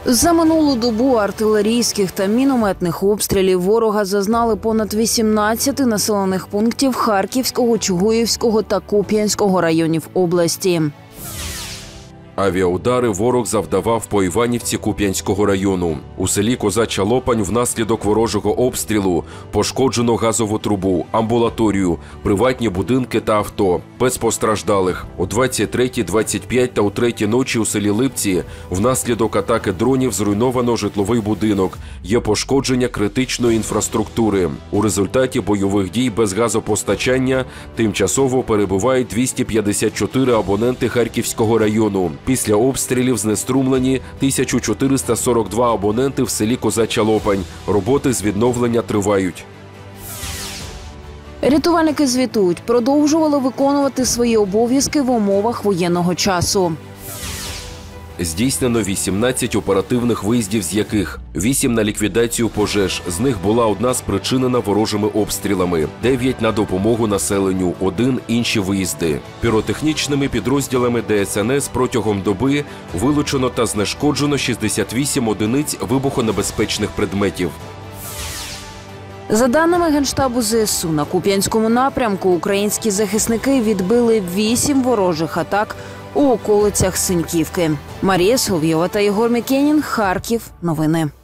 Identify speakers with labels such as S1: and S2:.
S1: За минулу добу артилерійських та мінометних обстрілів ворога зазнали понад 18 населених пунктів Харківського, Чугуївського та Куп'янського районів області.
S2: Авіаудари ворог завдавав по Іванівці Куп'янського району. У селі Козача Лопань внаслідок ворожого обстрілу пошкоджено газову трубу, амбулаторію, приватні будинки та авто. Без постраждалих. О 23:25 та о 3:00 ночі у селі Липці внаслідок атаки дронів зруйновано житловий будинок. Є пошкодження критичної інфраструктури. У результаті бойових дій без газопостачання тимчасово перебувають 254 абоненти Харківського району. Після обстрілів знеструмлені 1442 абоненти в селі Козача Лопань. Роботи з відновлення тривають.
S1: Рятувальники звітують, продовжували виконувати свої обов'язки в умовах воєнного часу.
S2: Здійснено 18 оперативних виїздів, з яких 8 на ліквідацію пожеж. З них була одна спричинена ворожими обстрілами, 9 на допомогу населенню, 1 інші виїзди. Піротехнічними підрозділами ДСНС протягом доби вилучено та знешкоджено 68 одиниць вибухонебезпечних предметів.
S1: За даними Генштабу ЗСУ, на Куп'янському напрямку українські захисники відбили 8 ворожих атак у околицях Синьківки. Марія Соловйова та Єгор Мікенін, Харків. Новини.